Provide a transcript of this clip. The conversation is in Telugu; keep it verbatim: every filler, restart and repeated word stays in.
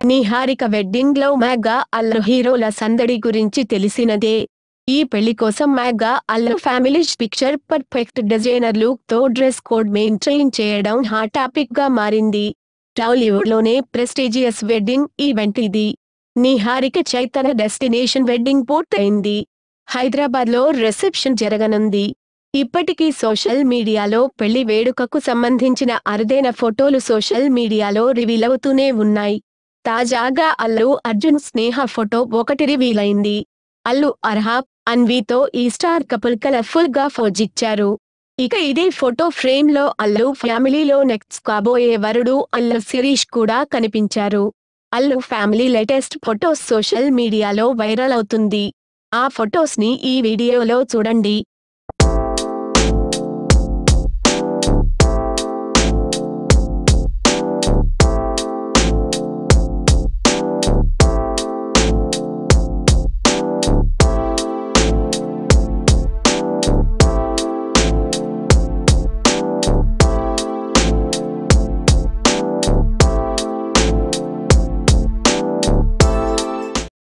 నిహారిక వెడ్డింగ్ లో మెగా అల్లు హీరోల సందడి గురించి తెలిసినదే. ఈ పెళ్లి కోసం mega Allu family picture perfect designer look తో డ్రెస్ కోడ్ మెయింటైన్ చేయడం హాట్ టాపిక్ గా మారింది. టాలీవుడ్ లోనే ప్రెస్టీజియస్ వెడ్డింగ్ ఈవెంట్ ఇది. నిహారిక చైతన్య డెస్టినేషన్ వెడ్డింగ్ పూర్తయింది. హైదరాబాద్ లో రిసెప్షన్ జరగనుంది. ఇప్పటికీ సోషల్ మీడియాలో పెళ్లి వేడుకకు సంబంధించిన అరుదైన ఫోటోలు సోషల్ మీడియాలో రివీల్ అవుతూనే ఉన్నాయి. తాజాగా అల్లు అర్జున్ స్నేహ ఫోటో ఒకటి రివీల్ అయింది. అల్లు అర్హాబ్, అన్వీతో ఈ స్టార్ కపుల్ కలర్ఫుల్ గా ఫోజిచ్చారు. ఇక ఇదే ఫోటో ఫ్రేమ్ లో అల్లు ఫ్యామిలీలో నెక్స్ట్ కాబోయే వరుడు అల్లు శిరీష్ కూడా కనిపించారు. Allu family latest photos social మీడియాలో వైరల్ అవుతుంది. ఆ ఫొటోస్ ని ఈ వీడియోలో చూడండి.